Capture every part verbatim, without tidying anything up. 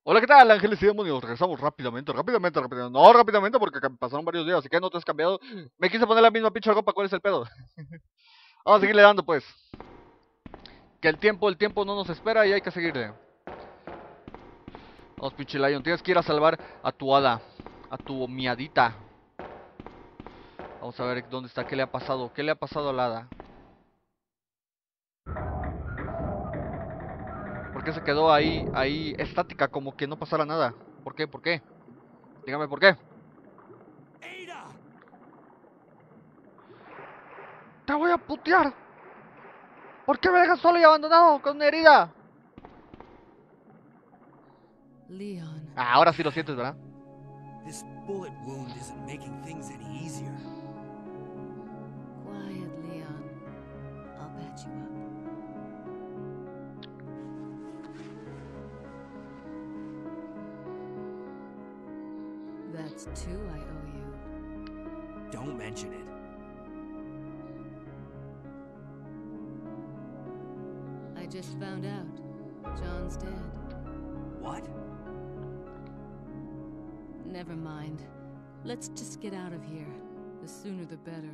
Hola, ¿qué tal, ángeles y demonios? Regresamos rápidamente, rápidamente, rápidamente. No rápidamente porque ca- pasaron varios días, así que no te has cambiado. Me quise poner la misma pinche ropa, ¿cuál es el pedo? Vamos a seguirle dando, pues. Que el tiempo, el tiempo no nos espera y hay que seguirle. Vamos, pinche Lion, tienes que ir a salvar a tu hada, a tu miadita. Vamos a ver dónde está, qué le ha pasado, qué le ha pasado a la hada. ¿Por qué se quedó ahí, ahí estática, como que no pasara nada? ¿Por qué, por qué? Dígame por qué. Ada! ¡Te voy a putear! ¿Por qué me dejas solo y abandonado con una herida? Leon. Ah, ahora sí lo sientes, ¿verdad? This bullet wound isn't making things any easier. Quiet, Leon. I'll patch you up. That's two I owe you. Don't mention it. I just found out. John's dead. What? Never mind. Let's just get out of here. The sooner the better.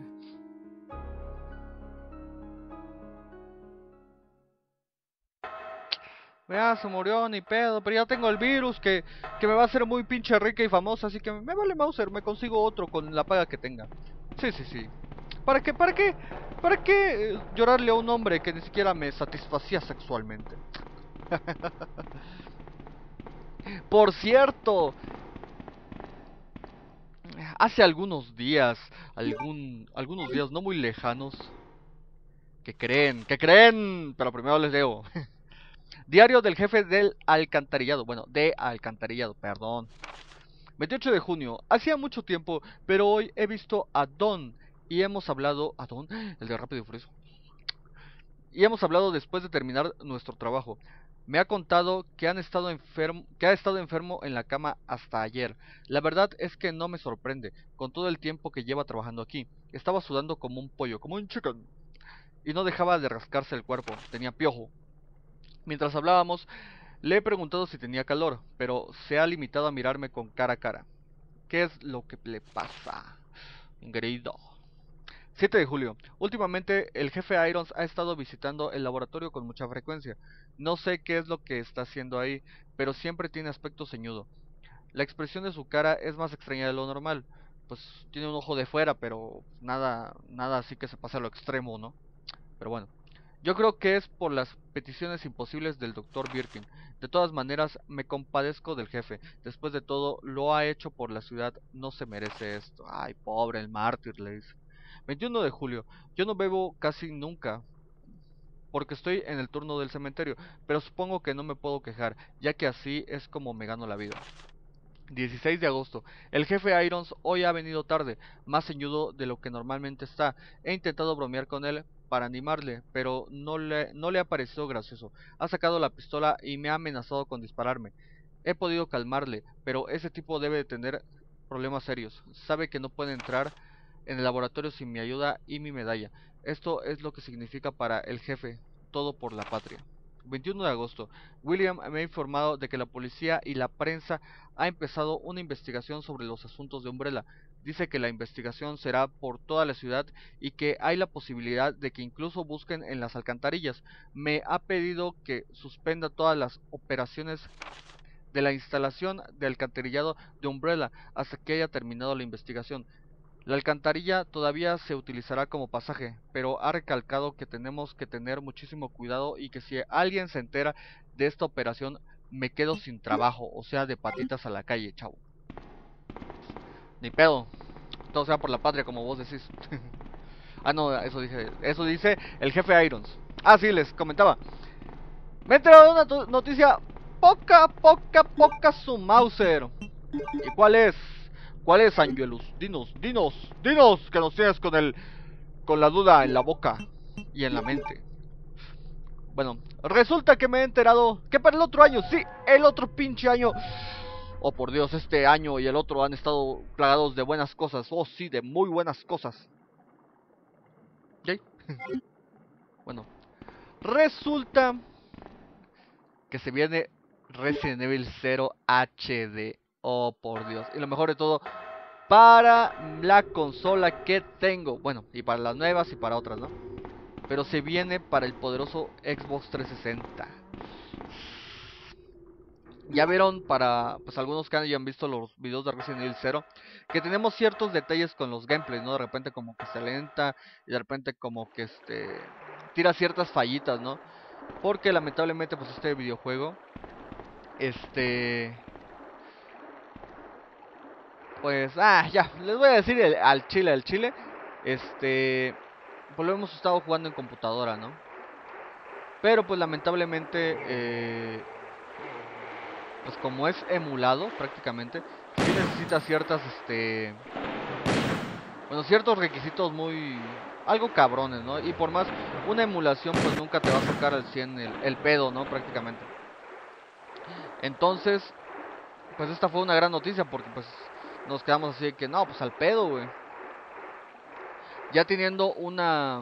Ya se murió, ni pedo, pero ya tengo el virus que, que me va a hacer muy pinche rica y famosa, así que me vale Mauser, me consigo otro con la paga que tenga. Sí, sí, sí. ¿Para qué, para qué, para qué eh, llorarle a un hombre que ni siquiera me satisfacía sexualmente? Por cierto, hace algunos días, algún, algunos días no muy lejanos, que creen, que creen, pero primero les leo. Diario del jefe del alcantarillado, bueno, de alcantarillado, perdón. veintiocho de junio. Hacía mucho tiempo, pero hoy he visto a Don y hemos hablado... ¿A Don? El de Rápido y Furioso. Y hemos hablado después de terminar nuestro trabajo. Me ha contado que, han estado enfermo, que ha estado enfermo en la cama hasta ayer. La verdad es que no me sorprende, con todo el tiempo que lleva trabajando aquí. Estaba sudando como un pollo, como un chicken. Y no dejaba de rascarse el cuerpo, tenía piojo. Mientras hablábamos, le he preguntado si tenía calor, pero se ha limitado a mirarme con cara a cara. ¿Qué es lo que le pasa? Ingreído. siete de julio. Últimamente el jefe Irons ha estado visitando el laboratorio con mucha frecuencia. No sé qué es lo que está haciendo ahí, pero siempre tiene aspecto ceñudo. La expresión de su cara es más extraña de lo normal. Pues tiene un ojo de fuera, pero nada, nada así que se pase a lo extremo, ¿no? Pero bueno. Yo creo que es por las peticiones imposibles del doctor Birkin. De todas maneras, me compadezco del jefe. Después de todo, lo ha hecho por la ciudad. No se merece esto. Ay, pobre, el mártir, le dice. veintiuno de julio. Yo no bebo casi nunca, porque estoy en el turno del cementerio, pero supongo que no me puedo quejar, ya que así es como me gano la vida. dieciséis de agosto. El jefe Irons hoy ha venido tarde, más ceñudo de lo que normalmente está. He intentado bromear con él para animarle, pero no le, no le ha parecido gracioso. Ha sacado la pistola y me ha amenazado con dispararme. He podido calmarle, pero ese tipo debe de tener problemas serios. Sabe que no puede entrar en el laboratorio sin mi ayuda y mi medalla. Esto es lo que significa para el jefe, todo por la patria. veintiuno de agosto. William me ha informado de que la policía y la prensa ha empezado una investigación sobre los asuntos de Umbrella. Dice que la investigación será por toda la ciudad y que hay la posibilidad de que incluso busquen en las alcantarillas. Me ha pedido que suspenda todas las operaciones de la instalación de alcantarillado de Umbrella hasta que haya terminado la investigación. La alcantarilla todavía se utilizará como pasaje, pero ha recalcado que tenemos que tener muchísimo cuidado y que si alguien se entera de esta operación me quedo sin trabajo, o sea, de patitas a la calle, chavo. Ni pedo, todo sea por la patria, como vos decís. Ah, no, eso dije, eso dice el jefe Irons. Ah, sí, les comentaba. Me he enterado de una noticia poca, poca, poca su Mauser. ¿Y cuál es? ¿Cuál es, Angelus? Dinos, dinos, dinos, que nos tienes con el, con la duda en la boca y en la mente. Bueno, resulta que me he enterado que para el otro año, sí, el otro pinche año. Oh, por Dios, este año y el otro han estado plagados de buenas cosas. Oh, sí, de muy buenas cosas. ¿Ok? Bueno, resulta que se viene Resident Evil cero H D. Oh, por Dios. Y lo mejor de todo, para la consola que tengo. Bueno, y para las nuevas y para otras, ¿no? Pero se viene para el poderoso Xbox trescientos sesenta. Ya vieron, para pues algunos que hayan visto los videos de Resident Evil cero, que tenemos ciertos detalles con los gameplays, ¿no? De repente como que se lenta y de repente como que este tira ciertas fallitas, ¿no? Porque lamentablemente pues este videojuego este pues ah ya les voy a decir el, al chile al chile este pues lo hemos estado jugando en computadora, ¿no? Pero pues lamentablemente eh, pues como es emulado prácticamente, sí necesita ciertas, este, bueno, ciertos requisitos muy, algo cabrones, ¿no? Y por más una emulación, pues nunca te va a sacar al cien el, el pedo, ¿no? Prácticamente. Entonces, pues esta fue una gran noticia porque pues nos quedamos así de que, no, pues al pedo, güey. Ya teniendo una,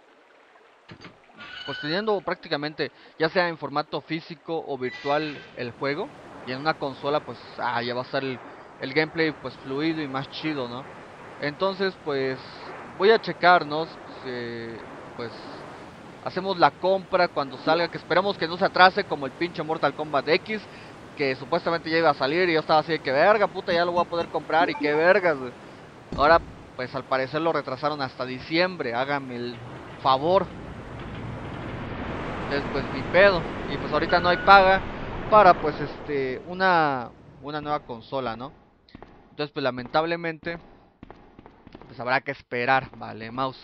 pues teniendo prácticamente, ya sea en formato físico o virtual el juego, y en una consola pues ah, ya va a estar el, el gameplay pues fluido y más chido, ¿no? Entonces pues voy a checarnos, eh, pues hacemos la compra cuando salga, que esperamos que no se atrase como el pinche Mortal Kombat X, que supuestamente ya iba a salir y yo estaba así de que verga, puta, ya lo voy a poder comprar y qué vergas, güey. Ahora pues al parecer lo retrasaron hasta diciembre, hágame el favor. Entonces pues ni pedo. Y pues ahorita no hay paga para pues este una una nueva consola, ¿no? Entonces pues lamentablemente pues habrá que esperar, vale, mouse.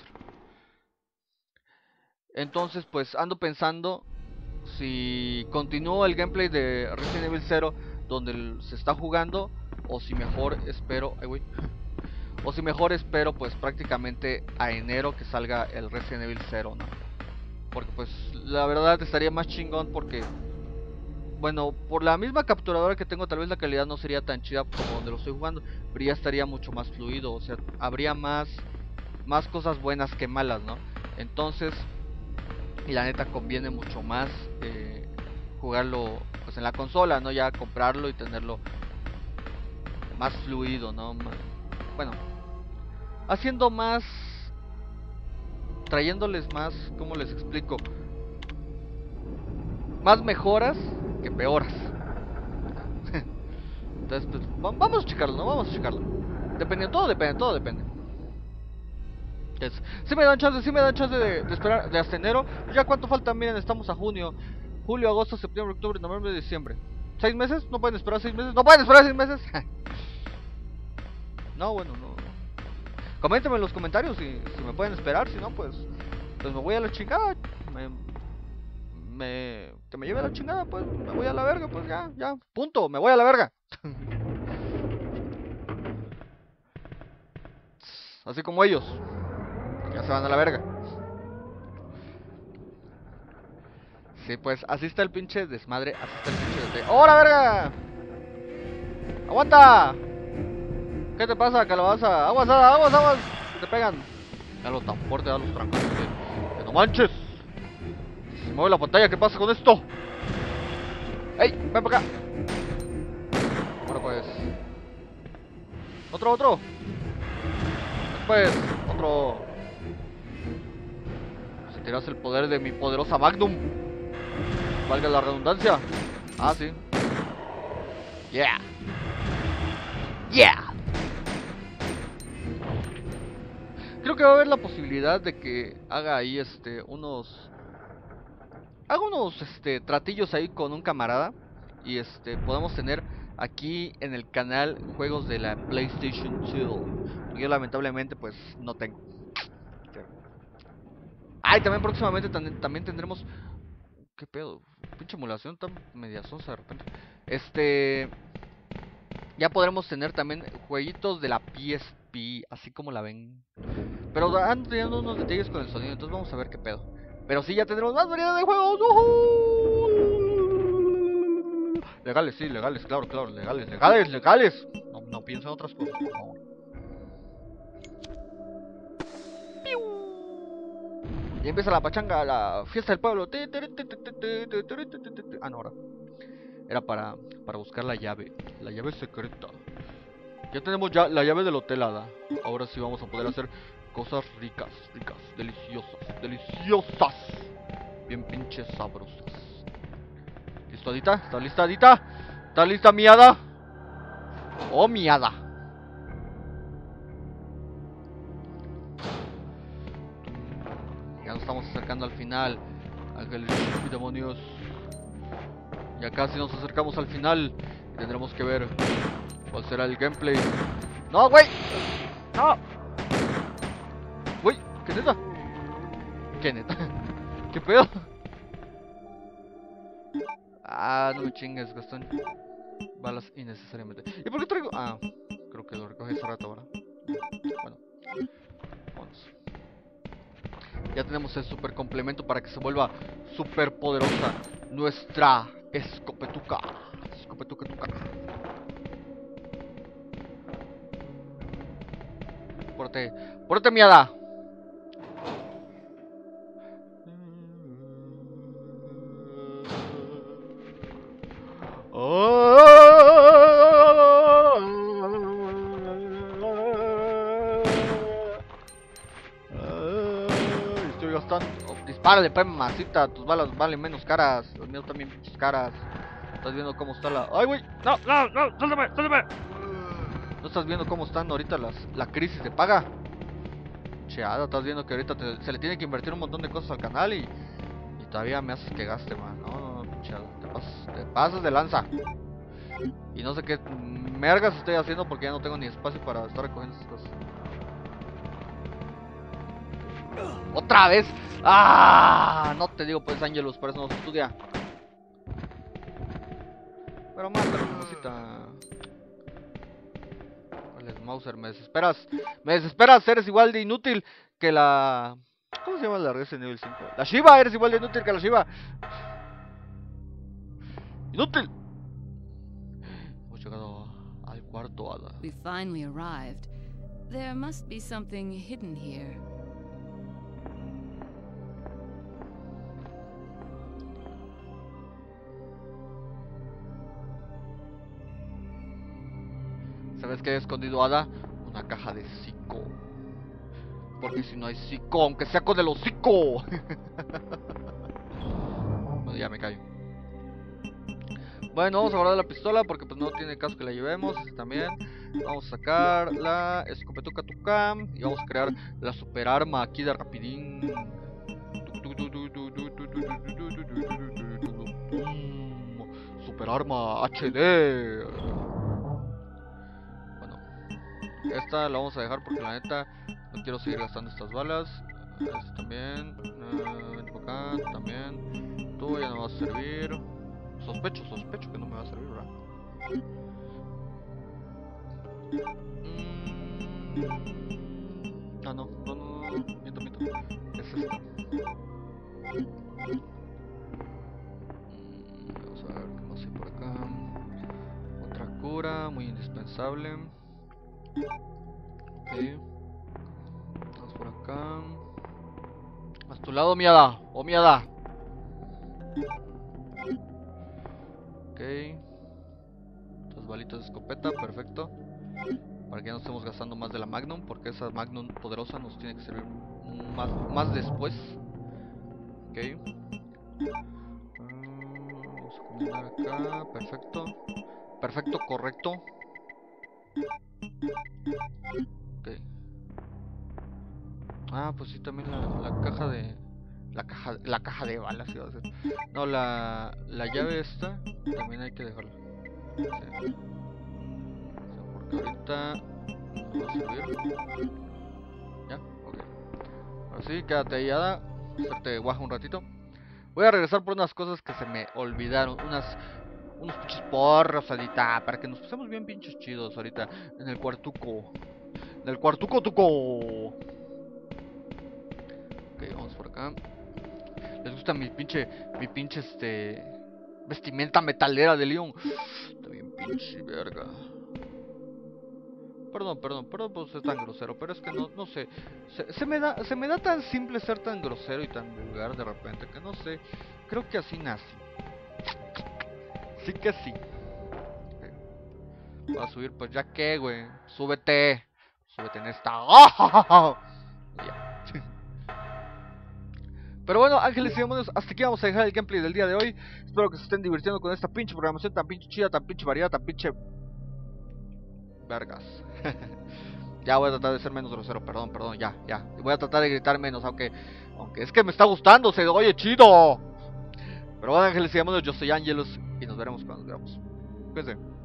Entonces pues ando pensando si continúo el gameplay de Resident Evil cero donde se está jugando, o si mejor espero, ay güey, o si mejor espero pues prácticamente a enero que salga el Resident Evil cero, ¿no? Porque pues la verdad estaría más chingón porque, bueno, por la misma capturadora que tengo tal vez la calidad no sería tan chida como donde lo estoy jugando, pero ya estaría mucho más fluido, o sea, habría más, más cosas buenas que malas, ¿no? Entonces, y la neta conviene mucho más eh, jugarlo pues en la consola, ¿no? Ya comprarlo y tenerlo más fluido, ¿no? Bueno, haciendo más, trayéndoles más, ¿cómo les explico? Más mejoras que peoras. Entonces, pues, vamos a checarlo, ¿no? Vamos a checarlo. Depende, todo depende, todo depende. Entonces, si me dan chance, si me dan chance de, de esperar de hasta enero. Ya cuánto falta, miren, estamos a junio, julio, agosto, septiembre, octubre, noviembre, diciembre. ¿Seis meses? ¿No pueden esperar seis meses? ¿No pueden esperar seis meses? No, bueno, no. Coméntenme en los comentarios si, si me pueden esperar, si no, pues, pues me voy a la chingada. Me, me, que me lleve a la chingada, pues, me voy a la verga, pues ya, ya, punto, me voy a la verga. Así como ellos, ya se van a la verga. Sí, pues, así está el pinche desmadre, así está el pinche desmadre. ¡Oh, la verga! ¡Aguanta! ¿Qué te pasa, calabaza? ¡Aguas, aguas, aguas! Que te pegan. Ya lo tan fuerte, da los trancos. ¡Que no manches! Se mueve la pantalla, ¿qué pasa con esto? ¡Ey! ¡Ven para acá! Bueno, pues. Otro, otro. Después, otro. Sentirás el poder de mi poderosa Magnum. Valga la redundancia. Ah, sí. Yeah. Yeah. Creo que va a haber la posibilidad de que haga ahí este unos haga unos este tratillos ahí con un camarada y este podemos tener aquí en el canal juegos de la PlayStation dos. Yo lamentablemente pues no tengo. Ay, también próximamente también, también tendremos, ¿qué pedo? Pinche emulación tan media sonsa de repente. Este ya podremos tener también jueguitos de la P S P, así como la ven. Pero han tenido unos detalles con el sonido, entonces vamos a ver qué pedo. Pero sí, ya tendremos más variedad de juegos. ¡Uhú! Legales, sí, legales, claro, claro, legales, legales, legales. No, no pienso en otras cosas, por favor. Y empieza la pachanga, la fiesta del pueblo. Ah, no, ahora. Era para, para buscar la llave. La llave secreta. Ya tenemos ya la llave del hotel Hada. Ahora sí vamos a poder hacer cosas ricas, ricas, deliciosas, deliciosas. Bien pinches sabrosas. ¿Listo, Adita? ¿Está lista, Adita? ¿Está lista, mi hada? Oh, mi hada. Ya nos estamos acercando al final. Ángeles y demonios. Ya casi nos acercamos al final. Y tendremos que ver cuál será el gameplay. ¡No, güey! ¡No! Güey, ¿qué neta? ¿Qué neta? ¿Qué pedo? Ah, no me chingues, Gastón. Balas innecesariamente. ¿Y por qué traigo? Ah, creo que lo recogí hace rato, ¿verdad? Bueno, vamos. Ya tenemos el super complemento para que se vuelva super poderosa nuestra escopetuca. Escopetuca, tuca. Pórtate, pórtate, miada. Estoy gastando. Dispárale, pues, mamacita. Tus balas valen menos caras. Los míos también pinches caras. Estás viendo cómo está la. ¡Ay, güey! ¡No, no, no! ¡Suéltame, suéltame! ¿No estás viendo cómo están ahorita las, la crisis de paga? Cheada, estás viendo que ahorita te, se le tiene que invertir un montón de cosas al canal y, y todavía me haces que gaste, man. No, no, no, pinche, te pasas, te pasas de lanza. Y no sé qué mergas estoy haciendo porque ya no tengo ni espacio para estar recogiendo esas cosas. ¡Otra vez! ¡Ah! No te digo pues, Angelus, por eso no se estudia. Pero mátalo, mamacita. Mauser, me desesperas. Me desesperas, eres igual de inútil que la... ¿Cómo se llama la Resident Evil cinco? La Shiva, eres igual de inútil que la Shiva. ¡Inútil! Hemos llegado al cuarto hada. We finally arrived. There must be something hidden here. ¿Sabes qué he escondido, hada? Una caja de psico. Porque si no hay psico, aunque sea con el hocico. Bueno, ya me callo. Bueno, vamos a guardar la pistola porque pues no tiene caso que la llevemos. También vamos a sacar la escopetuca tucam y vamos a crear la super arma aquí de rapidín. Super arma H D. Esta la vamos a dejar porque la neta no quiero seguir gastando estas balas. Este también. Uh, acá también. Tú ya no vas a servir. Sospecho, sospecho que no me va a servir, ¿verdad? Mm... Ah, no, no, no, no, miento, miento. Es esta. Mm, vamos a ver qué más hay por acá. Otra cura, muy indispensable. Ok. Vamos por acá. A tu lado, miada. O miada. Ok. Estas balitas de escopeta, perfecto. Para que ya no estemos gastando más de la Magnum, porque esa Magnum poderosa nos tiene que servir más, más después. Ok. Vamos a combinar acá, perfecto. Perfecto, correcto. Ok. Ah, pues sí, también la, la caja de... La caja, la caja de balas iba a ser. No, la, la llave esta también hay que dejarla. Sí. O sea, porque ahorita no va a servir. Ya, ok. Ahora sí, quédate ahí, hada. Hacerte guaja un ratito. Voy a regresar por unas cosas que se me olvidaron. Unas... Unos pinches porros, adita, para que nos pasemos bien pinches chidos ahorita en el cuartuco. En el cuartuco tuco. Ok, vamos por acá. ¿Les gusta mi pinche, mi pinche este... vestimenta metalera de Leon? Está bien pinche verga. Perdón, perdón, perdón por ser tan grosero, pero es que no, no sé. Se, se me da, se me da tan simple ser tan grosero y tan vulgar de repente que no sé. Creo que así nací. Así que sí. Voy a subir, pues ya que, güey. Súbete. Súbete en esta. ¡Oh! Ya. Pero bueno, ángeles y demonios, hasta aquí vamos a dejar el gameplay del día de hoy. Espero que se estén divirtiendo con esta pinche programación tan pinche chida, tan pinche variada, tan pinche... vergas. Ya voy a tratar de ser menos grosero, perdón, perdón, ya, ya. Voy a tratar de gritar menos, aunque... Aunque es que me está gustando, se oye chido. Pero bueno, ángeles y demonios, yo soy Angelus y nos veremos cuando nos veamos. Cuídense.